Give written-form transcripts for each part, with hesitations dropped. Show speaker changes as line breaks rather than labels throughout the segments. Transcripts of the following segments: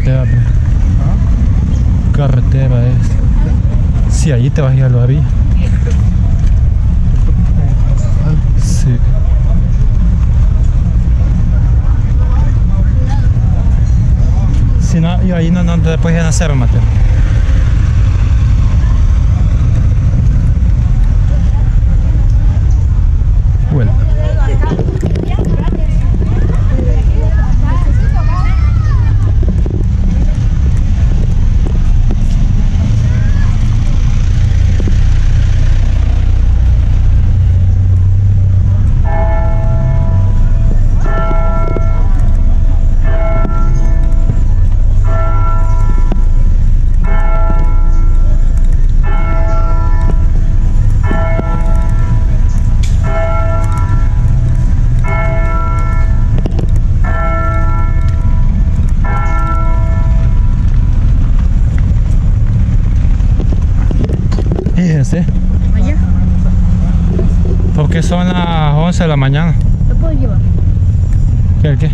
carretera, pero... carretera es. Sí, allí te vas a ir a la orilla. Sí. Si no, y ahí no te puedes hacer, Mateo. Bueno. Fíjense.
Allá.
Porque son las 11 de la mañana.
¿Lo puedo llevar?
¿Qué? ¿El qué?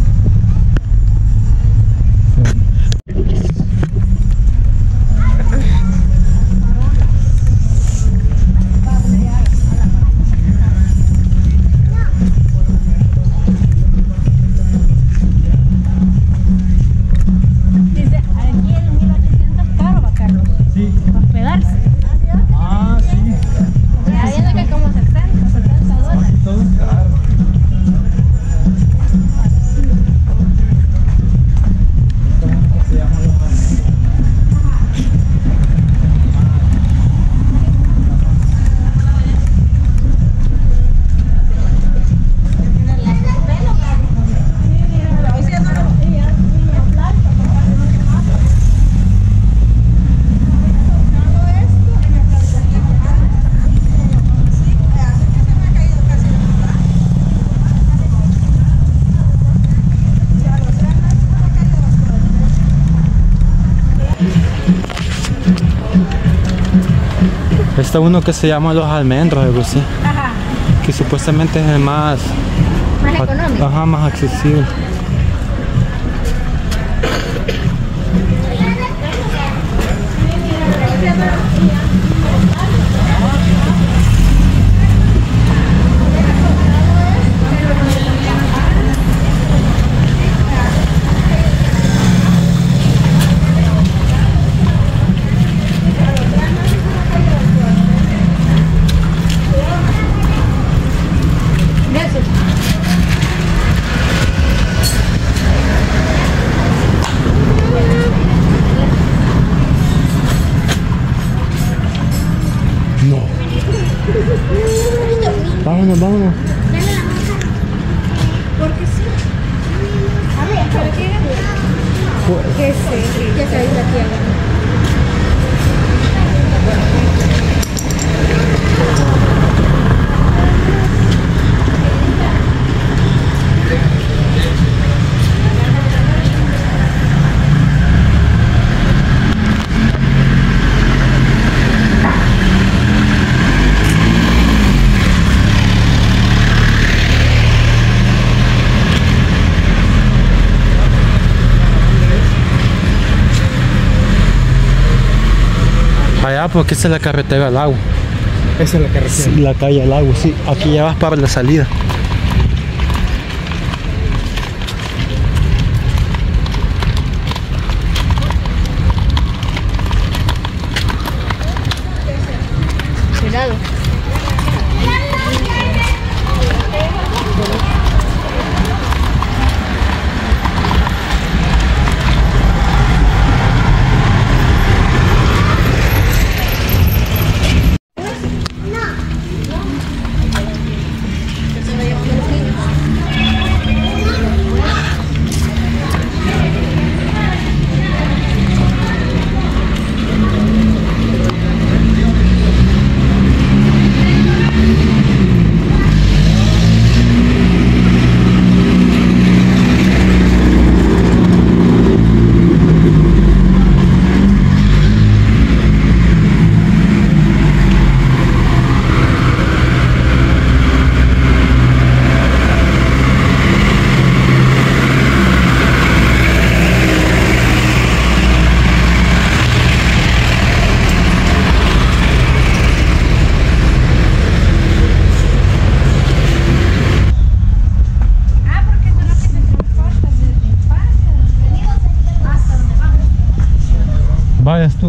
Dice, aquí el 1800 caro va, Carlos.
Sí.
Para hospedarse.
Ah, sí.
Está viendo que como 70 dólares.
Todo es caro. ¿Cómo se llaman los alimentos? Está uno que se llama los almendros, algo así,
Ajá.
que supuestamente es el más...
Más económico.
Ajá, más accesible. No. Vámonos, vámonos.
Porque sí. A ver, ¿por qué? Que se ahí la tierra.
Allá porque esa es la carretera al lago.
Esa es la carretera.
Sí, la calle al lago, sí. Aquí ya vas para la salida.
Cuidado.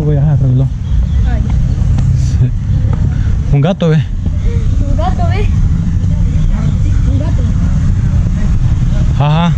voy a dejar el reloj.
Ay.
Sí. Un gato, ve.
Un gato, ¿ves? Un gato.
Ajá.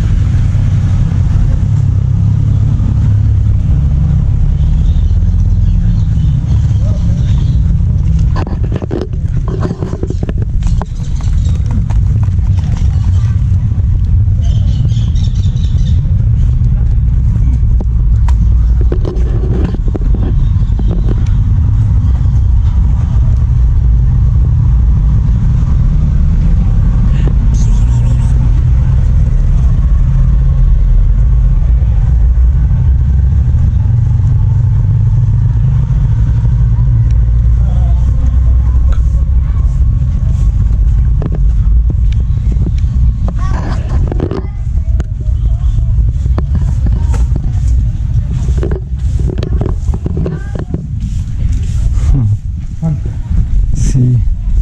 Sí.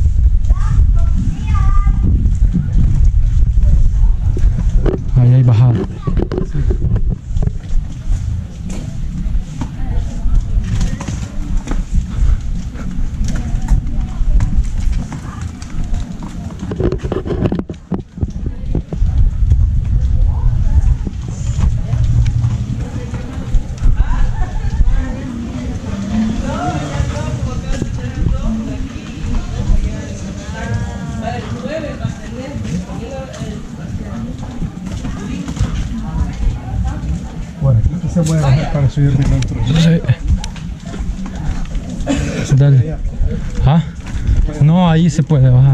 Ahí hay bajada.
Bueno, aquí se puede bajar para subirme al otro.
Sí. Dale. ¿Ah? No, ahí se puede bajar.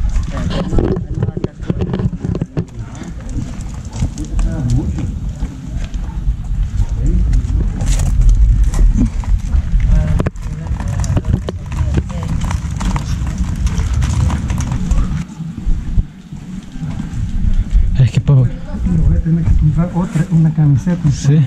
Es que puedo...
Voy a tener que comprar una camiseta.
Sí.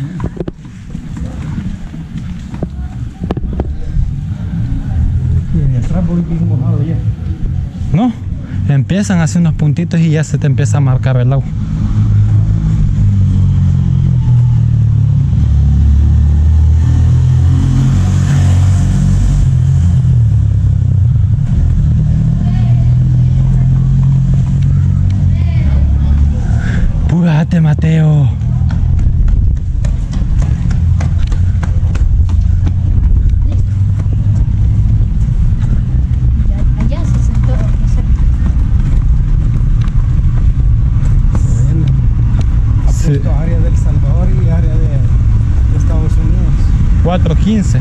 Y de atrás voy bien mojado ya.
¿No? Empiezan a hacer unos puntitos y ya se te empieza a marcar el agua. Púrate, Mateo.
Allá se sentó.
Sí.
Esto es área del Salvador y área de Estados Unidos.
4:15.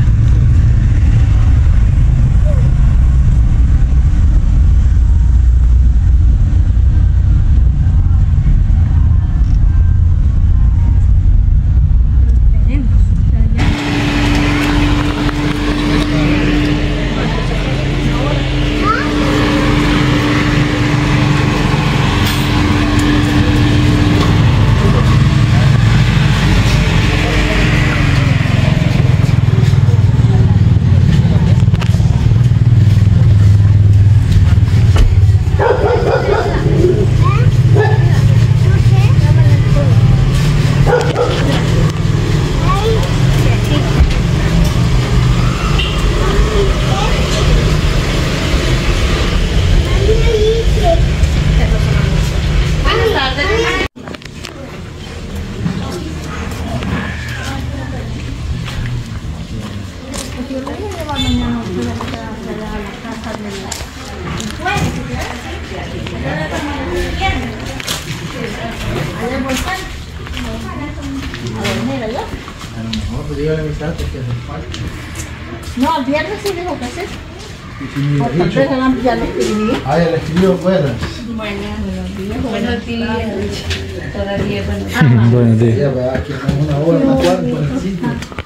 No, el viernes sí dijo que hacer. O tal vez ya le escribí.
Ah, ya le escribió fuera.
Buenos días. Todavía buenos
Buenos días.
Ya va, aquí en una hora, una cuarta por el sitio.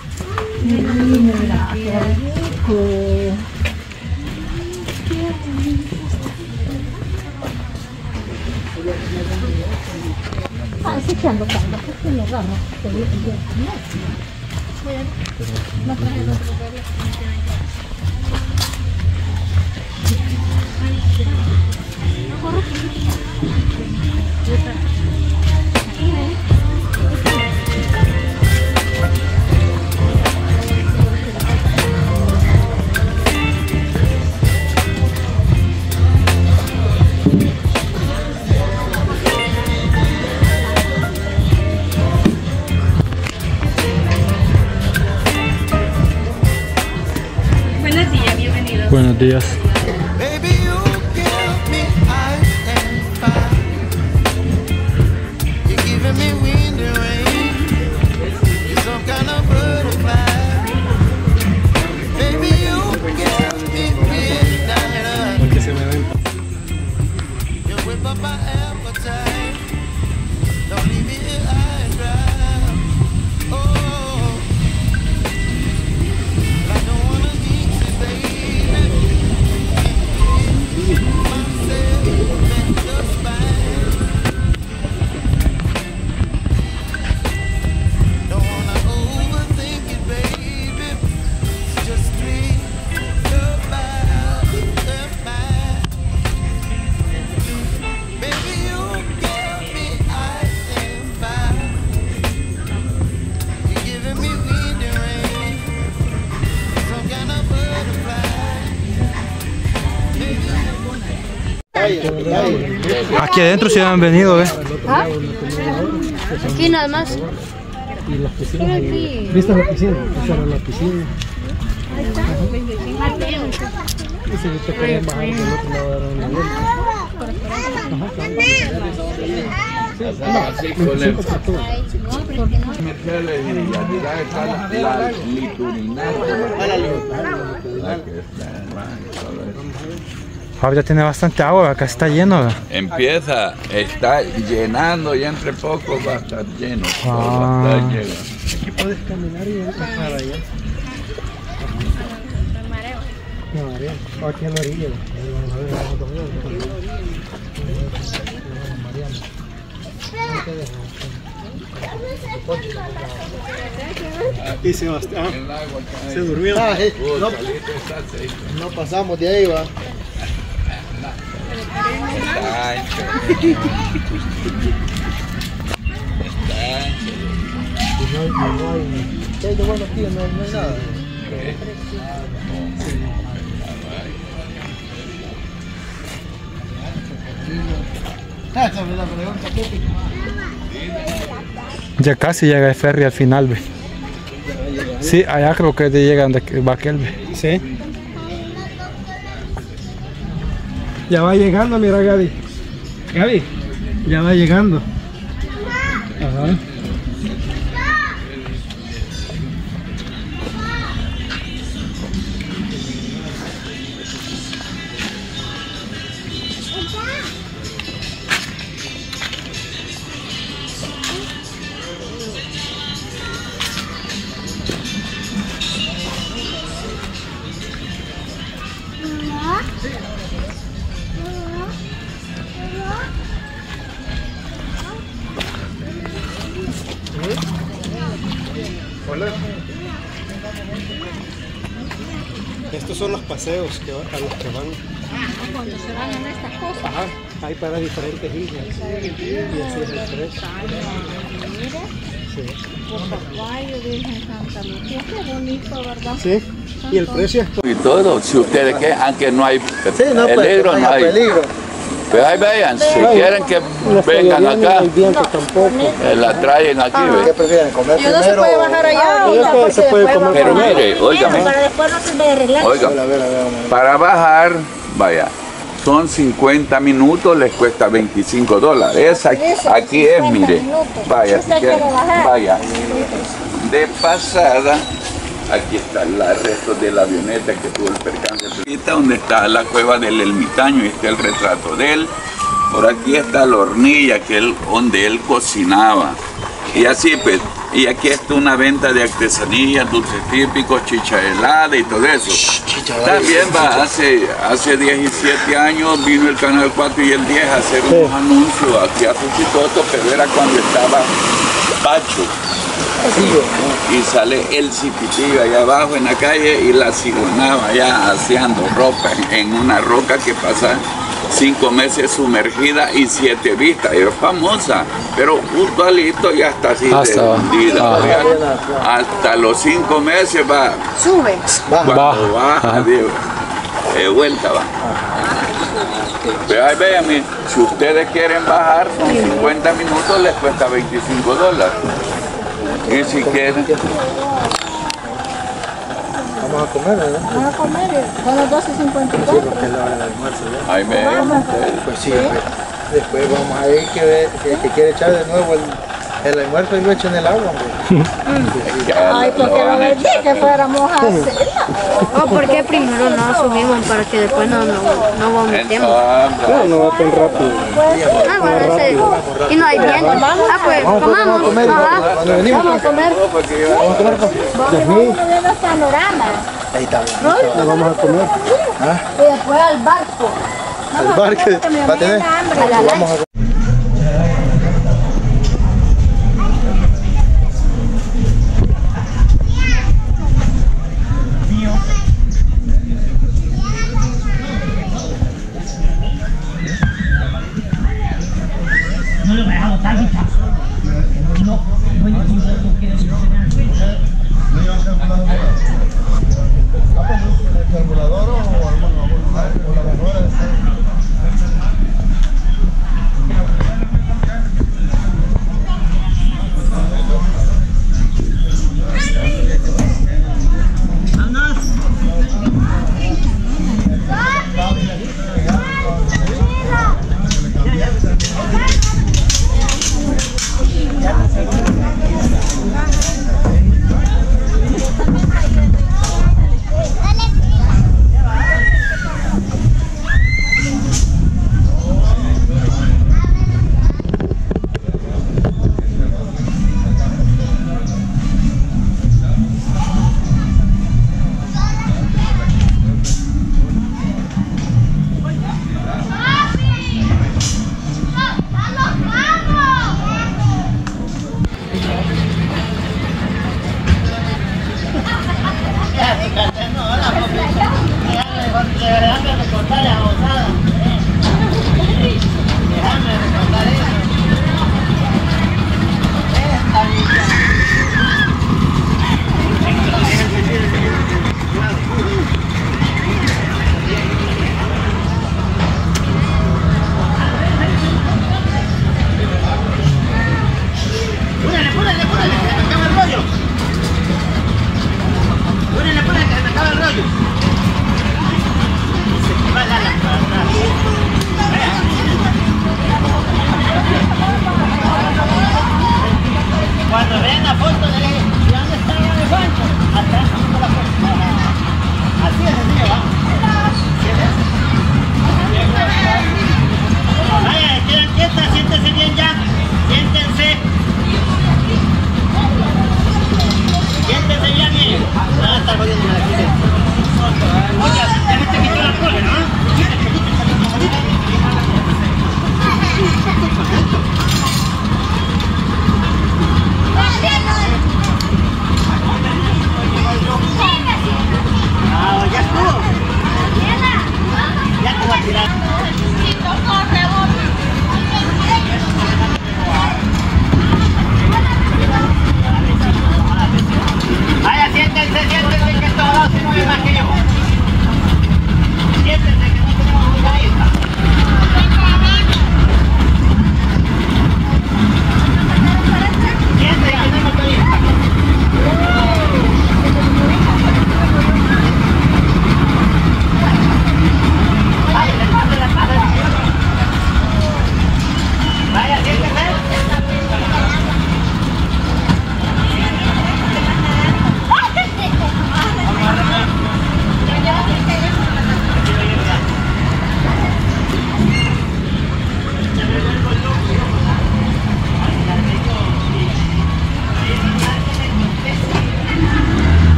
Ah, ese que ando caldo, porque me agarro. No traje los papeles.
buenos días. Aquí adentro sí han venido, ¿ves?
¿Ah? Aquí nada más.
Y las piscinas.
Aquí.
¿Viste la piscina? Esa era la piscina. Y si te querían bajar del otro lado era una vuelta.
Así con el comerciales y la tirada está la liturinaria.
Ahora tiene bastante agua, acá está lleno, ¿verdad?
Empieza, está llenando y entre poco va a estar lleno.
Aquí puedes caminar y pasar allá. No, María. Aquí en la orilla. Y Sebastián se durmió.
No pasamos de ahí, va. ¿Qué hay de bueno aquí? No hay nada.
Ya casi llega el ferry al final, ¿ve? Sí, allá creo que llegan de Baquel, ¿ve?
Sí. Ya va llegando, mira Gaby. Gaby, ya va llegando. Ajá. Estos son los paseos que, a los que van.
Cuando se van en estas cosas.
Ajá, hay para diferentes islas. Y así es el precio.
Mira,
Sí.
por Caballo, Virgen Santa Lucía, qué bonito, ¿verdad?
Sí. Y el precio es
Y todo, si ustedes quieren, aunque no hay
no,
peligro,
pues,
no hay.
peligro.
Pues ahí vayan, si quieren que vengan acá, la traen aquí,
¿Qué
¿ve?
prefieren? ¿Comer
Yo no se
primero?
puede bajar allá.
Se puede comer
Pero mire, óigame,
Para después no se me arreglar.
oiga, para bajar, vaya, son 50 minutos, les cuesta $25. Aquí es, mire, vaya, si quieren, vaya, de pasada. Aquí está el resto de la avioneta que tuvo el percance. Aquí está donde está la cueva del ermitaño y está el retrato de él. Por aquí está la hornilla donde él cocinaba. Y así pues, y aquí está una venta de artesanías, dulces típicos, chicha helada y todo eso. También va, hace 17 años vino el Canal 4 y el 10 a hacer unos anuncios aquí a Fuchitoto, pero era cuando estaba Pacho. Y sale el cipitillo allá abajo en la calle y la cigonaba allá haciendo ropa en una roca que pasa 5 meses sumergida y 7 vistas. Es famosa, pero justo alito ya está así de hundida. Hasta los 5 meses va.
Sube.
Cuando baja, de vuelta va. Pero ahí vean, si ustedes quieren bajar, son 50 minutos, les cuesta $25. Y si quieren...
Vamos a comer, ¿verdad?
Vamos a comer, son las 12:54.
Sí, porque es la hora del almuerzo ya.
Ahí me.
Pues sí, después vamos a ir que quiere echar de nuevo el almuerzo y lo echen en el agua, hombre.
Ay, porque no les dije que fuéramos a hacer.
O porque primero no subimos para que después no vomitemos.
No va tan rápido.
Ah, bueno, ese. Y no hay viento. Ah, pues comamos. Ajá.
Cuando venimos,
Vamos a comer.
vamos a comer.
Vamos uno de los panoramas.
Ahí está.
No vamos a comer.
Y después al barco.
El bar que va a tener. Vamos a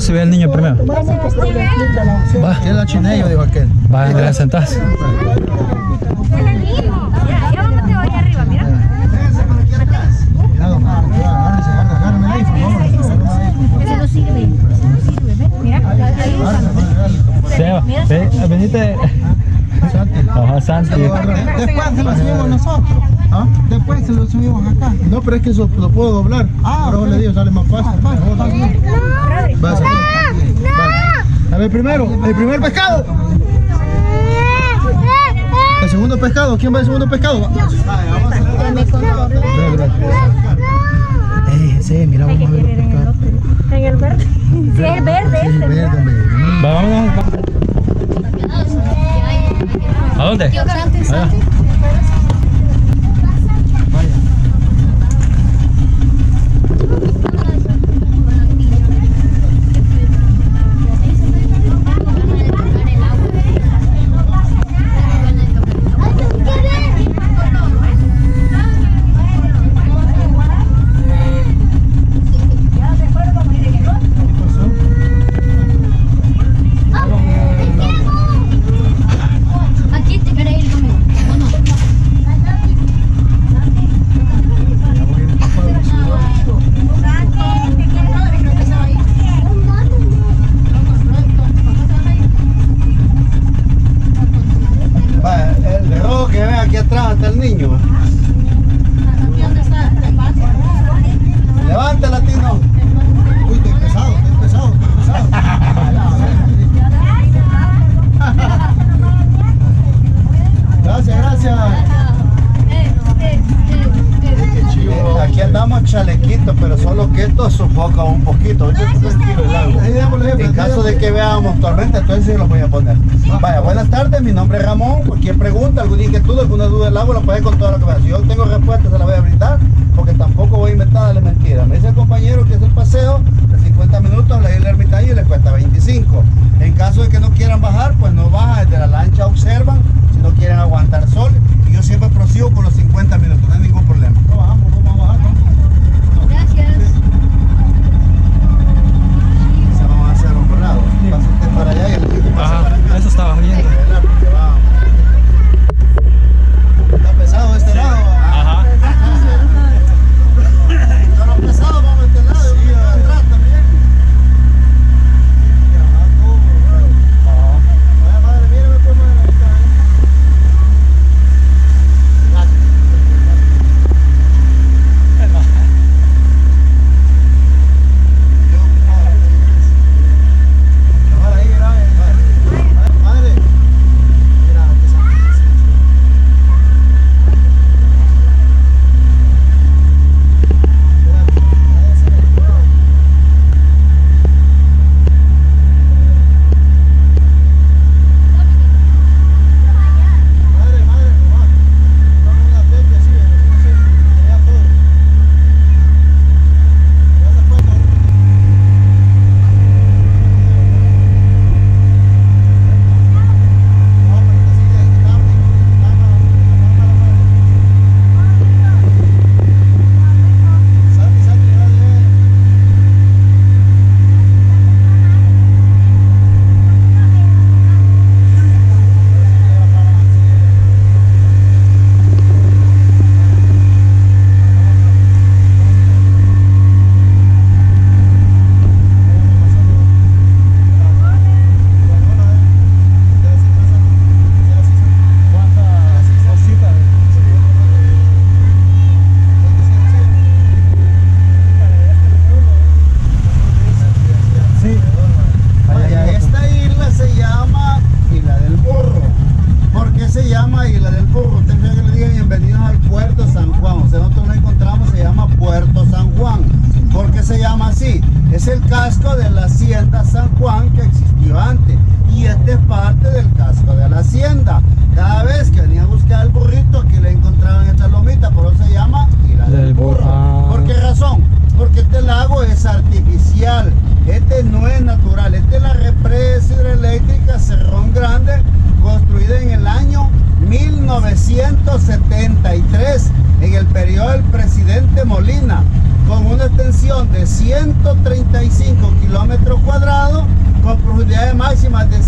se ve el niño primero.
Va, es la chinello, dijo aquel.
Va a sentarse.
Es el mismo. Ya vamos te voy arriba, mira.
Véngase por aquí atrás. Cuidado, agárrame ahí, por favor.
Ese no sirve. Ese no sirve, ¿ves? Mira, ahí
Seba, venite. Ajá, Santi.
Después se lo subimos nosotros.
¿Ah?
Después se lo subimos acá.
No, pero es que eso lo puedo doblar.
Ah,
por eso le digo, sale más fácil. Va, a ver, primero, el primer pescado. El segundo pescado, ¿quién va el segundo pescado? Vamos a sí, mira, vamos a ver los pescados.
en el verde. Sí, es el verde
Sí,
este.
verde, hombre.
Va, vámonos. ¿A dónde? Allá.
Aquí te querés ir conmigo, ¿o no?
Va, el de rojo que ve aquí atrás está el niño. Levanta, latino. Uy, estoy pesado. Gracias. Aquí andamos chalequitos, pero solo que esto sofoca un poquito. Ahorita está tranquilo el agua. En caso de que veamos tormenta, entonces sí los voy a poner. Vaya, buenas tardes, mi nombre es Ramón. Cualquier pregunta, alguna inquietud, alguna duda del agua, la puede con toda la conversación. Si yo tengo respuesta, se la voy a brindar, porque tampoco voy a inventar darle mentira. Me dice el compañero que es el paseo de 50 minutos a la isla Ermitaño y le cuesta 25. En caso de que no quieran bajar, pues no bajan, desde la lancha observan, si no quieren aguantar sol. Y yo siempre prosigo con los 50 minutos, no hay ningún problema. No bajamos, vamos a bajar, ¿no?
Gracias.
Se vamos a hacer un volado. Pasa usted para allá y el equipo pasa para acá.
Ajá, eso estaba viendo.
Está pesado este lado.
Ajá.
Está lo pesado, vamos a este lado y vamos a atrás también. Vaya madre, míreme pues madre. Es el casco de la hacienda San Juan que existió antes y este es parte del casco de la hacienda. Cada vez que venía a buscar el burrito aquí le encontraban esta lomita, por eso se llama Isla del Burro. ¿Por qué razón? Porque este lago es artificial, este no es natural, este es la represa hidroeléctrica Cerrón Grande, construida en el año 1973 en el periodo del presidente Molina. con una extensión de 135 kilómetros cuadrados, con profundidades máximas de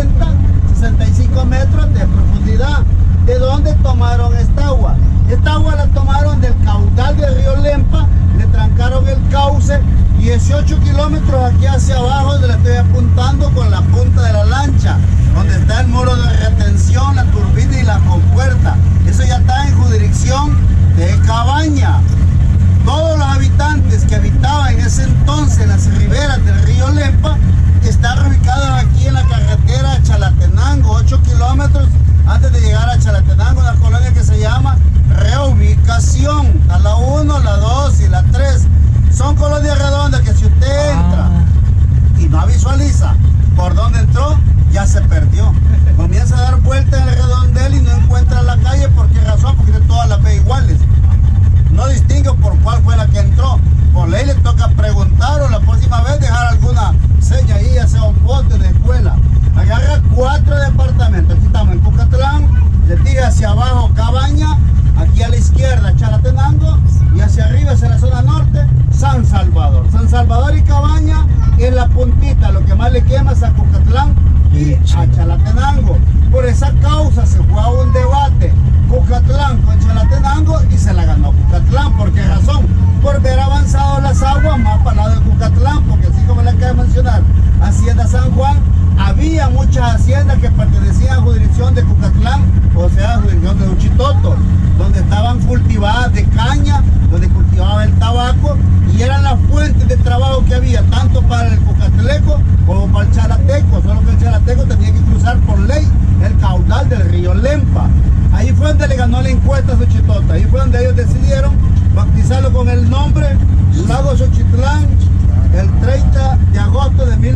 65 metros de profundidad. ¿De dónde tomaron esta agua? Esta agua la tomaron del caudal del río Lempa, le trancaron el cauce 18 kilómetros aquí hacia abajo, donde le estoy apuntando con la punta de la lancha, donde está el muro de retención, la turbina y la compuerta. Eso ya está en jurisdicción de Cabaña. Todos los habitantes que habitaban en ese entonces en las riberas del río Lempa están ubicados aquí en la carretera Chalatenango, 8 kilómetros antes de llegar a Chalatenango, una colonia que se llama Reubicación. A la 1, la 2 y la 3 son colonias redondas que si usted entra y no visualiza por dónde entró, ya se perdió. Comienza a dar vueltas en el redondel y no encuentra la calle. ¿Por qué razón? Porque todas las ve iguales. No distingue por cuál fue la que entró. Por ley le toca preguntar o la próxima vez dejar alguna seña ahí, ya sea un poste de escuela. Agarra 4 departamentos. Aquí estamos en Cucatlán, le tira hacia abajo Cabaña, aquí a la izquierda Chalatenango y hacia arriba, hacia la zona norte, San Salvador. San Salvador y Cabaña en la puntita, lo que más le quema es a Cucatlán y a Chalatenango. Por esa causa se fue a un debate Cucatlán con Chalatenango y se la ganó Cucatlán. ¿Por qué razón? Por ver avanzado las aguas más para el lado de Cucatlán, porque así como le acabo de mencionar, Hacienda San Juan, había muchas haciendas que pertenecían a jurisdicción de Cucatlán, o sea, a jurisdicción de Uchitoto, donde estaban cultivadas de caña, donde cultivaba el tabaco, y eran las fuentes de trabajo que había, tanto para el cucatleco como para el chalateco, solo que el chalateco tenía que cruzar por ley el caudal del río Lempa. Ahí fue donde le ganó la encuesta a Xochitoto, ahí fue donde ellos decidieron bautizarlo con el nombre Lago Xochitlán, el 30 de agosto de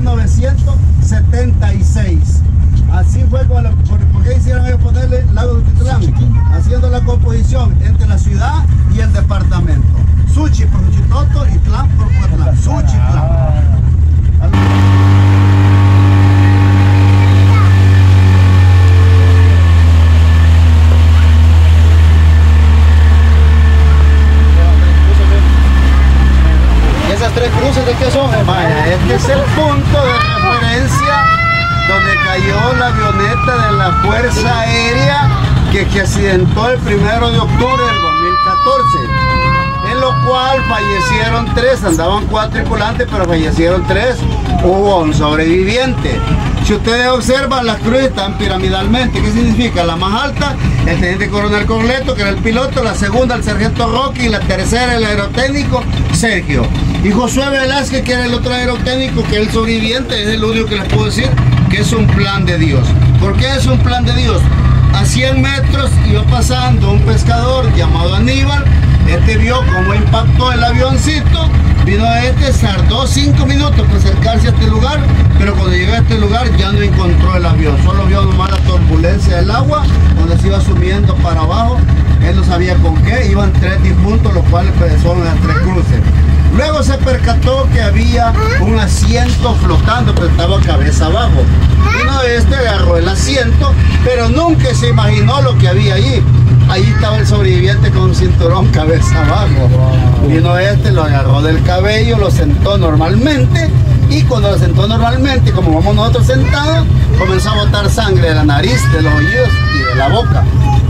1976. Así fue como ¿por qué hicieron ellos ponerle Lago Xochitlán? Haciendo la composición entre la ciudad y el departamento. Suchi por Xochitoto y Tlán por Cuatlán. Xochitlán. ¿Esas 3 cruces de qué son? Vaya, este es el punto de referencia donde cayó la avioneta de la Fuerza Aérea que accidentó el 1 de octubre del 2014, en lo cual fallecieron 3, andaban 4 tripulantes, pero fallecieron 3, hubo un sobreviviente. Si ustedes observan, las cruces están piramidalmente. ¿Qué significa? La más alta, el teniente coronel Corleto, que era el piloto; la segunda, el sargento Rocky; y la tercera, el aerotécnico Sergio. Y Josué Velázquez, que era el otro aerotécnico, que es el sobreviviente, es el único que les puedo decir que es un plan de Dios. ¿Por qué es un plan de Dios? A 100 metros iba pasando un pescador llamado Aníbal. Este vio cómo impactó el avioncito, vino tardó 5 minutos para acercarse a este lugar, pero cuando llegó a este lugar ya no encontró el avión, solo vio nomás la turbulencia del agua, donde se iba subiendo para abajo. Él no sabía con qué, iban 3 difuntos, los cuales son las 3 cruces. Luego se percató que había un asiento flotando, pero estaba cabeza abajo. Vino agarró el asiento, pero nunca se imaginó lo que había allí. Allí estaba el sobreviviente con un cinturón cabeza abajo. Vino lo agarró del cabello, lo sentó normalmente, y cuando lo sentó normalmente, como vamos nosotros sentados, comenzó a botar sangre de la nariz, de los oídos y de la boca.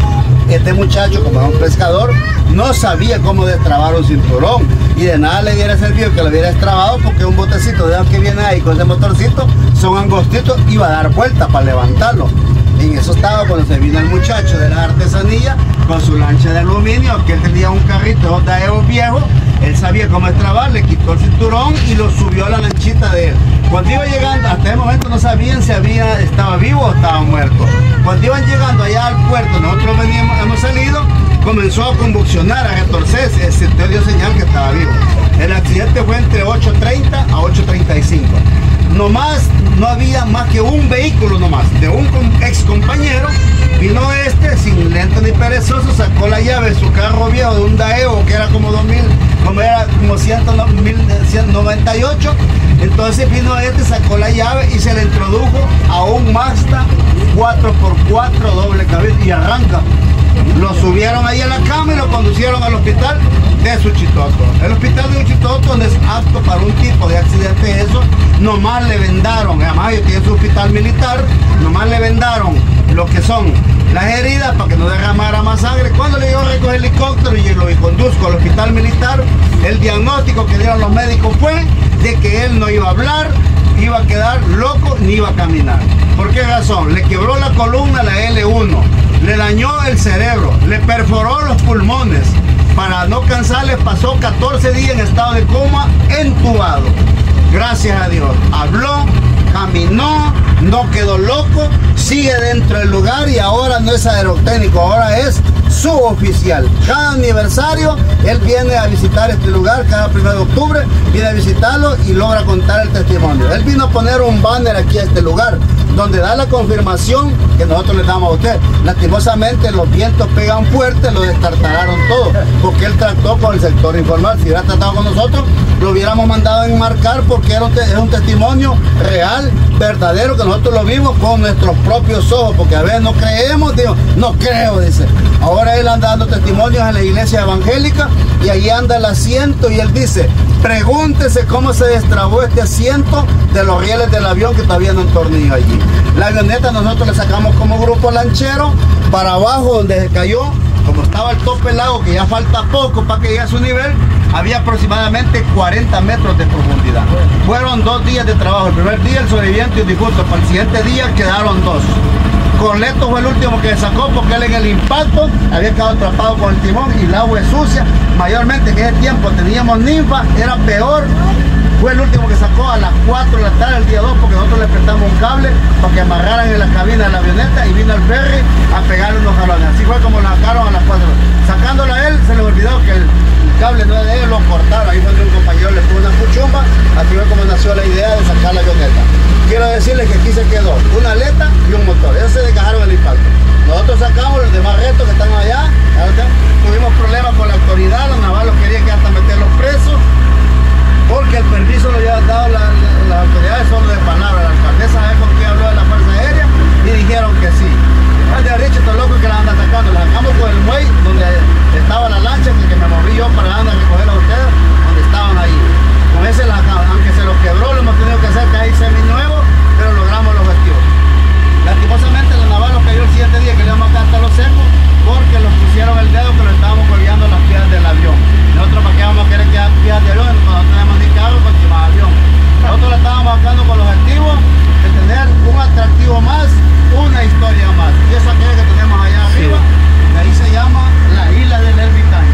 Este muchacho, como era un pescador, no sabía cómo destrabar un cinturón, y de nada le hubiera servido que lo hubiera destrabado, porque un botecito de que viene ahí con ese motorcito son angostitos, iba a dar vuelta para levantarlo. En eso estaba cuando se vino el muchacho de la artesanía con su lancha de aluminio, que él tenía un carrito Daewoo viejo. Él sabía cómo destrabar, le quitó el cinturón y lo subió a la lanchita de él. Cuando iba llegando, hasta el momento no sabían si estaba vivo o estaba muerto. Cuando iban llegando allá al puerto, nosotros hemos salido, comenzó a convulsionar, a retorcerse, se dio señal que estaba vivo. El accidente fue entre 8:30 a 8:35. Nomás, no había más que un vehículo nomás, de un ex compañero. Vino sin lento ni perezoso, sacó la llave de su carro viejo, de un Daewoo, que era como 198. Entonces vino sacó la llave y se le introdujo a un Mazda 4x4 doble cabeza y arranca. Lo subieron ahí a la cama y lo conducieron al hospital de Suchitoto. El hospital de Suchitoto no es apto para un tipo de accidente eso. Nomás le vendaron, además ellos tienen su hospital militar, nomás le vendaron lo que son las heridas para que no derramara más sangre. Cuando le dio a recoger el helicóptero y lo conduzco al hospital militar, el diagnóstico que dieron los médicos fue de que él no iba a hablar, iba a quedar loco, ni iba a caminar. ¿Por qué razón? Le quebró la columna, la L1, le dañó el cerebro, le perforó los pulmones. Para no cansarle, pasó 14 días en estado de coma, entubado. Gracias a Dios, habló, caminó, no quedó loco, sigue dentro del lugar y ahora no es aerotécnico, ahora es suboficial. Cada aniversario él viene a visitar este lugar, cada 1 de octubre viene a visitarlo y logra contar el testimonio. Él vino a poner un banner aquí a este lugar donde da la confirmación que nosotros le damos a usted. Lastimosamente los vientos pegan fuerte, lo destartararon todo, porque él trató con el sector informal. Si hubiera tratado con nosotros, lo hubiéramos mandado a enmarcar, porque es un testimonio real, verdadero, que nosotros lo vimos con nuestros propios ojos, porque a veces no creemos, digo, no creo, dice. Ahora él anda dando testimonios en la iglesia evangélica y allí anda el asiento y él dice, pregúntese cómo se destrabó este asiento de los rieles del avión que todavía no entornillo allí. La avioneta nosotros le sacamos como grupo lanchero para abajo donde se cayó, como estaba el tope del lago, que ya falta poco para que llegue a su nivel, había aproximadamente 40 metros de profundidad. Fueron 2 días de trabajo. El primer día el sobreviviente y el difunto, para el siguiente día quedaron 2. Corleto fue el último que sacó porque él en el impacto había quedado atrapado con el timón y el agua es sucia. Mayormente en ese tiempo teníamos ninfa, era peor. Fue el último que sacó a las 4 de la tarde el día 2 porque nosotros le prestamos un cable para que amarraran en la cabina de la avioneta y vino el ferry a pegarle unos jalones. Así fue como lo sacaron a las 4. Sacándola a él se le olvidó que el cable no es de él, lo cortaron. Ahí fue donde un compañero le puso una cuchumba. Así fue como nació la idea de sacar la avioneta. Quiero decirles que aquí se quedó una aleta y un motor. Ellos se desgajaron el impacto. Nosotros sacamos los demás restos que están allá. Tuvimos problemas con la autoridad, los navalos querían que hasta meterlos presos, porque el permiso lo habían dado las autoridades solo de palabra. La alcaldesa sabe con quién habló de la Fuerza Aérea y dijeron que sí. El de Ariche, estos locos que la andan sacando, la sacamos con el muelle donde estaba la lancha que me moví yo para andar a recoger a ustedes, donde estaban ahí. Con ese, aunque se los quebró, lo hemos tenido que hacer caer semi-nuevo, pero logramos el objetivo. Lastimosamente la naval nos cayó el siguiente día que le íbamos a cantar los secos, porque nos pusieron el dedo que lo estábamos colgando las piedras del avión. Nosotros para qué vamos a querer quedar piedras de avión, no tenemos ni carro para encima del avión. Nosotros la estábamos sacando con el objetivo de tener un atractivo más, una historia más. Y esa que tenemos allá arriba, que ahí se llama la isla del Ermitaño.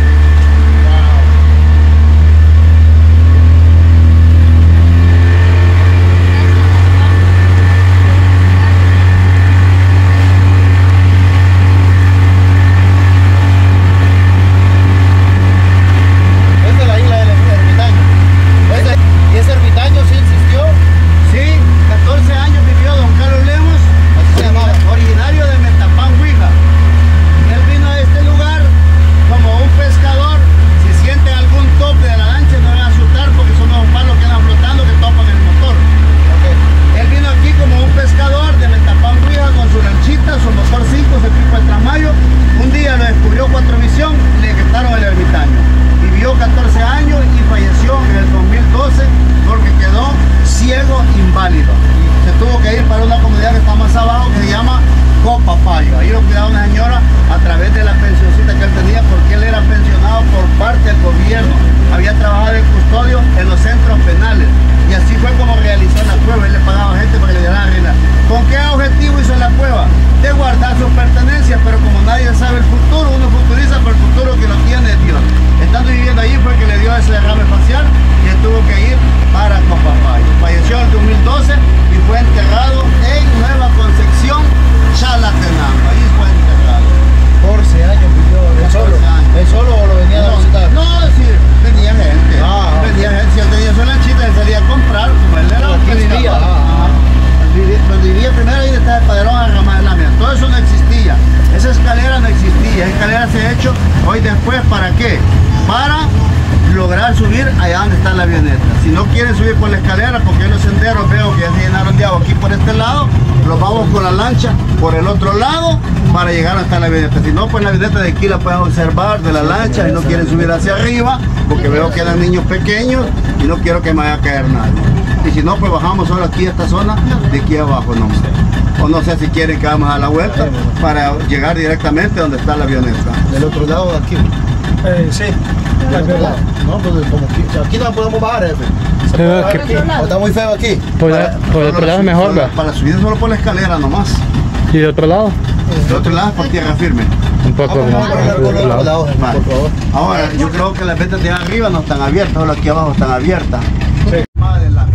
lograr subir allá donde está la avioneta. Si no quieren subir por la escalera, porque en los senderos veo que ya se llenaron de agua aquí por este lado, los vamos con la lancha por el otro lado para llegar hasta la avioneta. Si no, pues la avioneta de aquí la pueden observar de la lancha y no quieren subir hacia arriba, porque veo que eran niños pequeños y no quiero que me vaya a caer nadie. Y si no, pues bajamos solo aquí a esta zona de aquí abajo, no sé. O no sé si quieren que vamos a la vuelta para llegar directamente donde está la avioneta.
Del otro lado de aquí. Sí. Del otro lado. No, pues como aquí no podemos bajar, ¿Se puede bajar aquí? ¿O está muy feo aquí?
Por el otro lado es mejor, ¿verdad?
Para subir solo por la escalera nomás.
¿Y de otro lado?
De otro lado es por tierra firme.
Un poco más.
Vale. Ahora, yo creo que las vetas de arriba no están abiertas, solo aquí abajo están abiertas.
Sí.
Más adelante.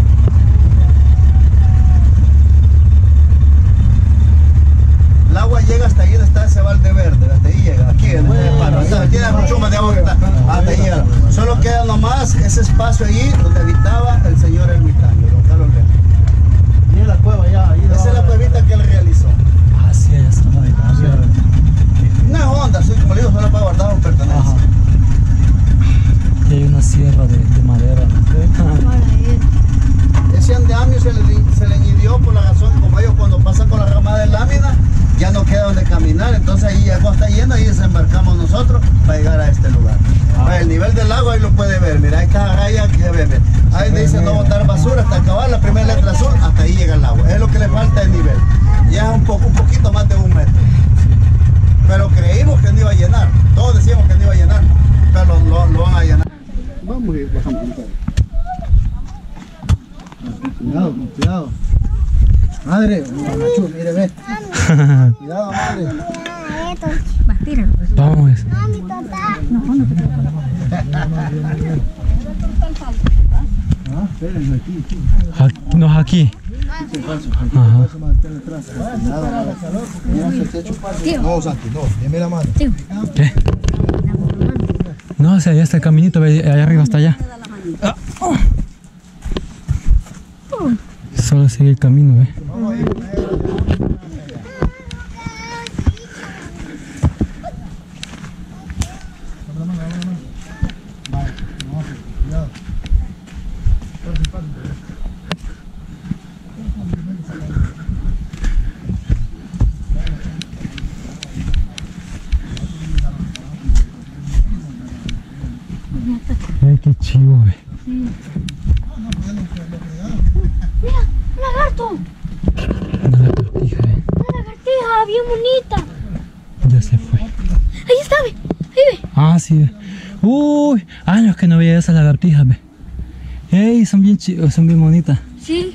El agua llega hasta ahí donde está ese balde verde, hasta ahí llega, aquí en tiene mucho más de agua que está, hasta ahí llega. Solo queda nomás ese espacio allí donde habitaba el señor ermitaño, don Carlos León.
Mira la cueva allá.
Esa es la cuevita que él realizó.
Ah, sí, allá está.
Una onda, así como le digo, solo para guardar un pertenencia.
Y hay una sierra de madera,
Ese andamio se le añadió por la razón, como ellos cuando pasan con la rama de lámina, ya no queda donde caminar, entonces ahí ya cuando está lleno, ahí desembarcamos nosotros para llegar a este lugar. El nivel del lago ahí lo puede ver, mira, ahí está la raya que se ve, ahí dice no botar basura hasta acabar la primera letra azul, hasta ahí llega el agua, es lo que le falta el nivel, ya es un poquito más de 1 metro, pero creímos que no iba a llenar, todos decíamos que no iba a llenar, pero lo van a llenar. Vamos y bajamos.
Cuidado. Madre, mire, ve. Cuidado, madre.
Vamos. No es aquí. Ajá.
No, Santi, no, deme la mano.
¿Qué? No, si allá está el caminito, allá arriba hasta allá. Solo sigue el camino, ¿eh? Ay, qué chivo, ¿eh?
Mira, un lagarto.
Una lagartija, ¿eh?
Una lagartija bien bonita.
Ya se fue.
Ahí está, ve. Ahí ve.
Ah, sí, ve. Uy, años que no veía esas lagartijas, ve. Ey, son bien bonitas.
Sí.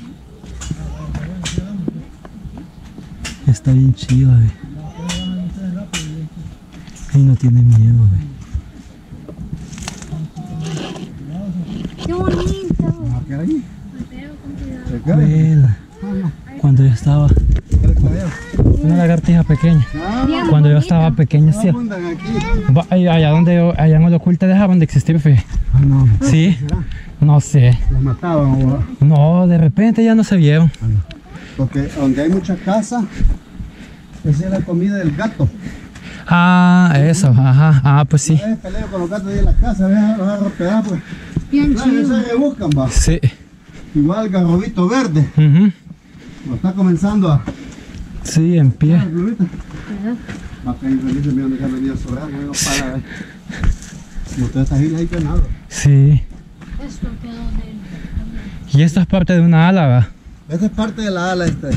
Está bien chiva, ve. Y no tiene miedo, ve.
Qué bonito.
Vela. Cuando yo estaba una lagartija pequeña. Cuando yo estaba pequeña, sí. Allá en el oculto dejaban de existir, fe. Sí. No sé.
¿Los mataban o...?
No, de repente ya no se vieron.
Porque donde hay muchas casas, esa es la comida del gato.
Ah, eso, ajá. Ah, pues sí.
Peleo con los gatos de la casa, los agarro pedazos, pues.
Bien
Claro,
chido.
se rebuscan, va.
Sí.
Igual el garrobito verde. Lo está comenzando a...
Sí, en pie.
Acá infelices me han dejado venir a sobrar, no para ver. Como ustedes están ahí penado.
Sí.
Esto quedó de...
Y esto es parte de una ala, ¿va?
Esta es parte de la ala esta.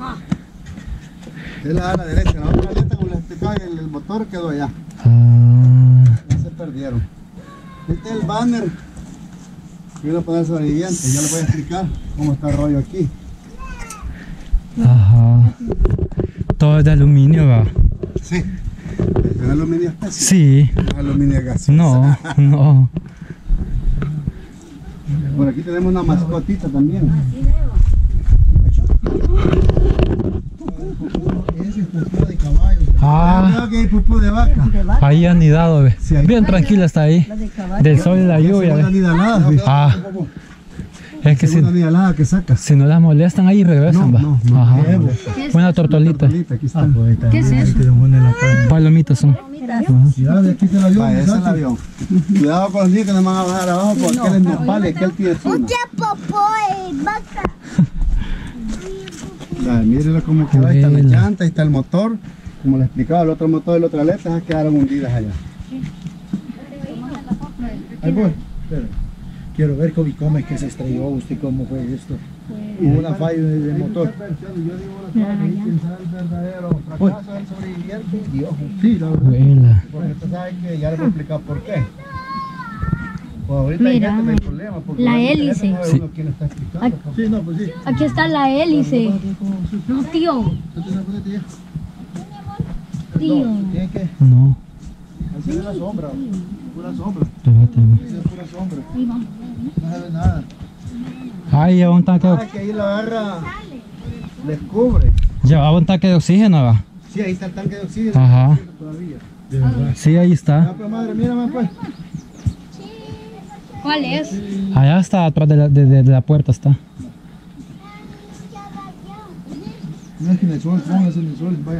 Es la ala derecha, la otra aleta como les explicaba, el motor quedó allá.
Ah,
Ya se perdieron. Este es el banner que voy a poner sobreviviente. Yo les voy a explicar cómo está el rollo aquí.
ajá. Todo es de aluminio, ¿va?
Sí. ¿Es aluminio especial?
Sí.
No es aluminio gaseoso.
No, no.
Por aquí tenemos una mascotita también. Ese es pupú de caballo.
Ah.
Veo que hay pupú de vaca.
Ahí anidado, ve.
Sí, ahí.
Bien tranquila está ahí. Del sol y la lluvia,
Segunda
ve.
nidalada, sí.
Ah. Es que
Segunda nidalada que sacas.
si no las molestan ahí regresan, va. Ajá. Una tortolita.
Aquí está.
¿Qué es eso?
Palomitas son.
Mira, de aquí está el avión.
Vaya, ese es el avión. Cuidado con los niños que nos van a bajar abajo porque aquel es Nepal y aquel tiene zona. Mírenlo cómo quedó, ahí están las llantas, ahí está el motor. Como les explicaba, el otro motor y las otras aletas quedaron hundidas allá.
Ahí voy. Espera. Quiero ver cómo es que se estrelló usted, cómo fue esto. Hubo una falla del motor. Yo digo el verdadero fracaso del sobreviviente. Dios. Sí, la verdad.
Porque usted sabe que ya les voy a explicar por qué. Pues ahorita
Mira,
no hay problema. Porque
la hélice.
no sabe uno quién está explicando.
Sí, no, pues sí.
Aquí está la hélice. No, tío. Tío.
¿Tiene que?
No.
Ahí se ve la sombra. Pura sombra.
Espérate.
Ahí se ve pura sombra. No se ve nada.
Ahí lleva un tanque.
Ah, que ahí la barra les cubre.
Llevaba un tanque de oxígeno, ¿va?
Sí, ahí está el tanque de oxígeno.
Ajá.
Todavía.
De verdad.
Sí, ahí
Ah,
está.
pues madre, mírame pues.
¿Cuál es?
Allá está, atrás de la puerta está.
No es que en el sol, póngase en el sol, vaya.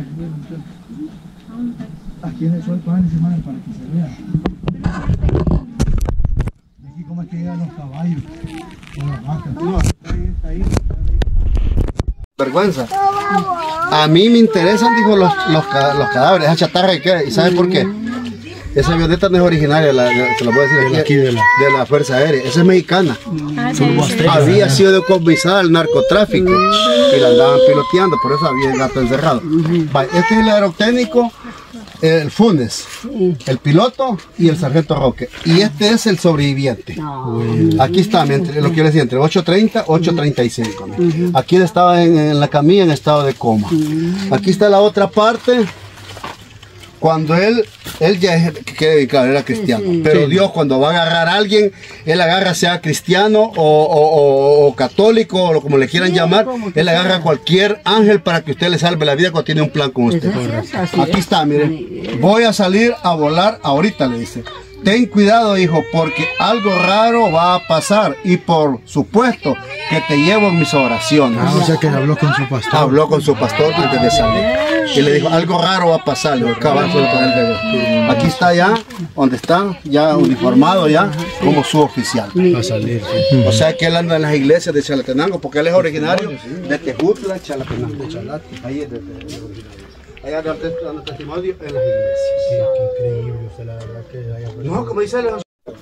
Aquí en el sol, pónganse madre para que se vea. Y aquí cómo es que llegan los caballos, con las vacas.
No, está ahí. Vergüenza. A mí me interesan, dijo, los cadáveres, esa chatarra que queda. ¿Y sabe por qué? Esa avioneta no es originaria, se lo voy a decir aquí, de la Fuerza Aérea. Esa es mexicana. Había sido decomisada al narcotráfico y la andaban piloteando, por eso había el gato encerrado. Este es el aerotécnico, el Funes, el piloto y el sargento Roque. Y este es el sobreviviente. Aquí está, lo que yo les decía, entre 8:30 y 8:35. Aquí él estaba en la camilla en estado de coma. Aquí está la otra parte. Cuando él ya claro, era cristiano, pero Dios cuando va a agarrar a alguien, él agarra sea cristiano o católico o como le quieran llamar, él agarra a cualquier ángel para que usted le salve la vida cuando tiene un plan con usted. Aquí está, mire, voy a salir a volar ahorita, le dice. Ten cuidado, hijo, porque algo raro va a pasar y por supuesto que te llevo en mis oraciones.
O sea que habló con su pastor.
Habló con su pastor antes de salir y le dijo, algo raro va a pasar. Le dijo, aquí está ya, donde está, ya uniformado ya, como su oficial.
Va a salir, sí.
O sea que él anda en las iglesias de Chalatenango, porque él es originario de Tejutla, Chalatenango. De Chalate. Ahí es de originario. Allá dando testimonio en las iglesias.
Qué increíble, usted la verdad que haya...
No, como dice los...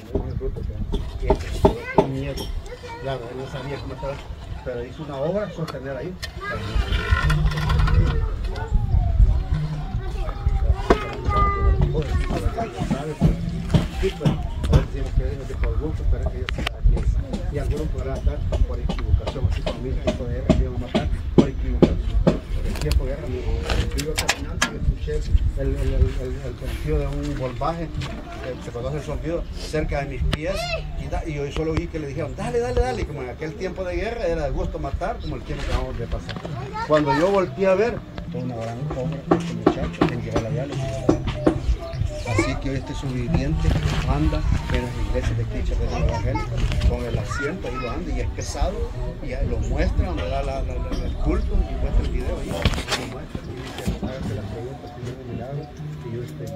Claro, él no sabía cómo estaba, pero hizo una obra sostener ahí. Y algunos podrán estar por equivocación, así como 1000 tipos de guerra que iban a matar por equivocación. En el tiempo de guerra, yo iba caminando y escuché el sonido de un volvaje, se conoce el sonido cerca de mis pies y yo solo oí que le dijeron dale, dale, dale, y como en aquel tiempo de guerra era de gusto matar, como el tiempo que acabamos de pasar. Cuando yo volteé a ver, fue una gran obra de este muchacho en llevar la llave. Así que hoy este sobreviviente anda en las iglesias de Cristo de los evangélicos con el asiento, ahí lo anda y es pesado y lo muestra donde da el culto y muestra el video ahí, lo muestra y dice, hágase las preguntas que yo he mirado y yo estoy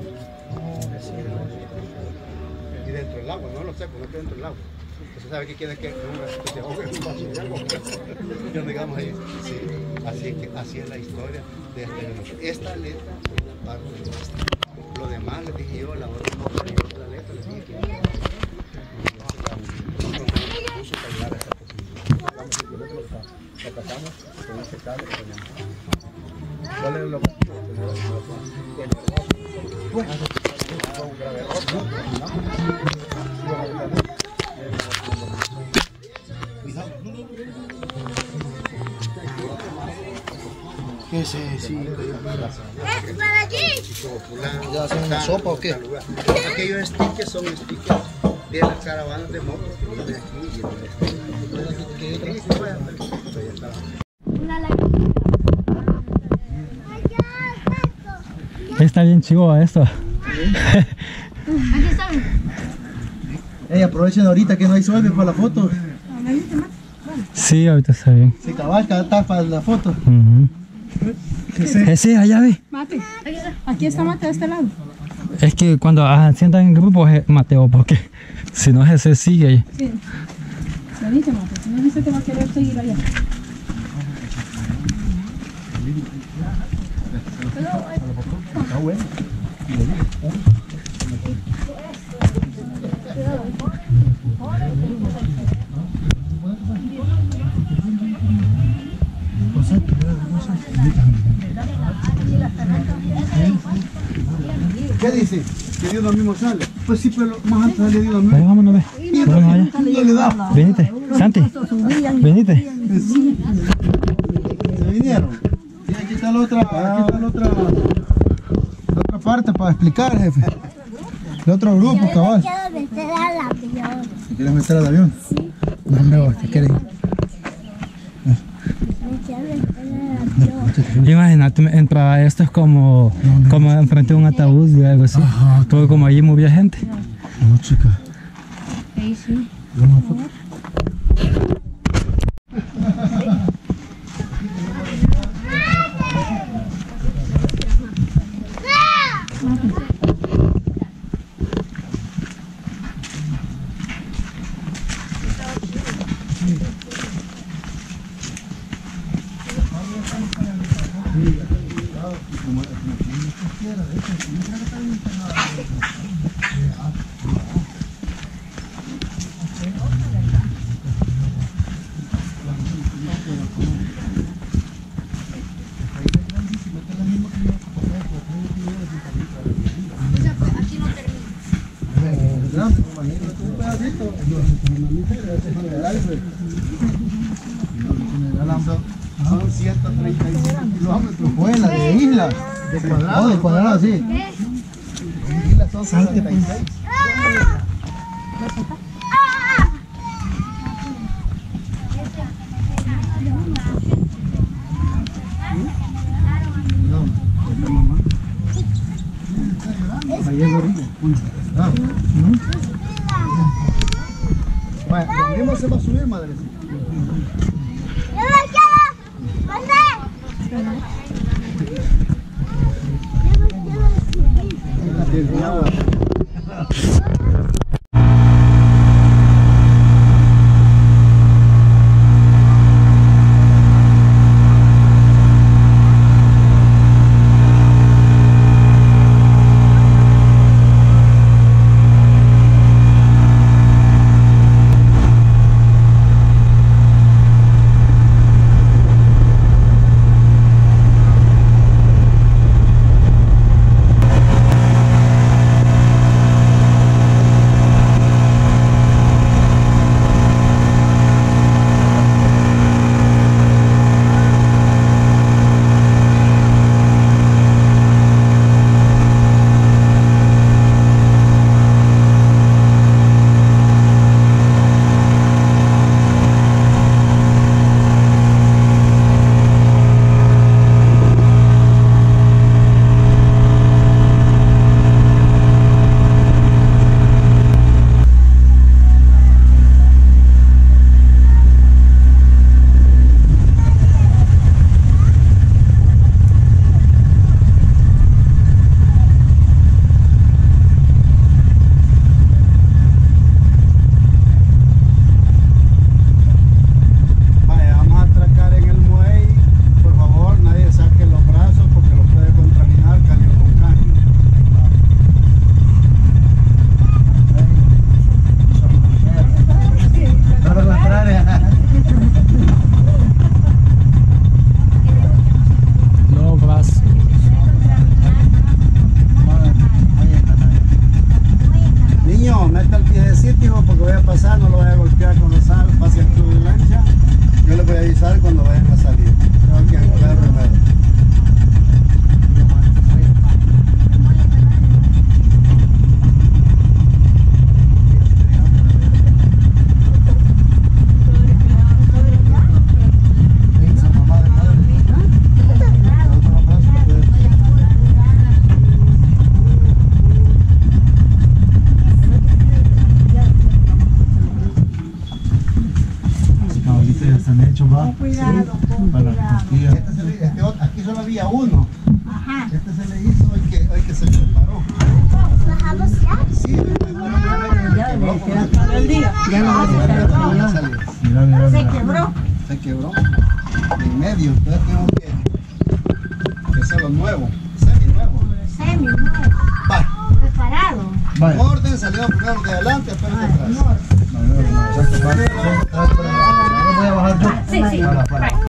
y dentro del agua, no lo sé, porque no estoy dentro del agua. Usted sabe que quiere que se ahogue un vaso de agua. Yo digamos ahí, sí, así es la historia de esta letra es la parte de esta. Lo demás les dije yo, la otra letra les dije que no puso para llegar a esa posibilidad. Vamos a lo pasamos con este cable que tenemos. ¿Cuál es lo que
¿Qué es eso?
¿Es para allí?
¿Ya hacen una sopa o qué?
Aquellos stickers son stickers de las caravanas de motos que vienen aquí y
Está bien chivo esto.
Aquí están.
Ey, aprovechen ahorita que no hay sol para la foto.
Sí, ahorita está bien.
Si cabalca, tapa la foto.
Sí, allá ve.
Mate. Aquí está Mate de este lado.
Es que cuando sientan en grupo es Mateo, porque si no ese sigue.
Sí. Me dice Mateo, si no dice que va a querer seguir allá.
Está bueno.
¿Qué dice? Que Dios lo mismo sale. Pues sí, pero más antes sale Dios lo mismo.
Ahí vámonos, ve. Vámonos allá.
No le da.
Venite, Santi. Venite.
¿Se vinieron? Sí, aquí está la otra parte para explicar, jefe. El otro grupo, cabal.
quiero meter al avión.
¿Te quieres meter al avión? Sí. No, no, te quieren.
Me quiero meter al avión.
Imagínate, entra esto es como enfrente de un ataúd y algo así.
Ajá,
todo como allí movía gente.
No, chica.
Ahí sí.
Una foto. Son 135 kilómetros.
Vuela de isla.
De cuadrado.
De cuadrado, sí.
De isla son 76.
Ahí es gorila.
Bueno, lo mismo se va a subir, madrecita.
¡Yo me quiero! ¡Pasé!
Desde agua. Cuando vayan a salir, tengo que anclar primero.
Ahorita ya están hechos, va.
Cuidado,
Para
cuidado.
costillas.
Aquí solo había uno.
Ajá.
Este se le hizo hoy que se preparó.
¿Bajamos ya?
Sí,
Todo el día. Ya no
Se quebró.
Se quebró. En medio. Entonces tengo que hacerlo nuevo. Semi-nuevo.
Semi, ¿no?
Va.
Preparado.
Orden, salió primero de adelante, después de atrás. No, voy a bajar yo.
Sí, sí.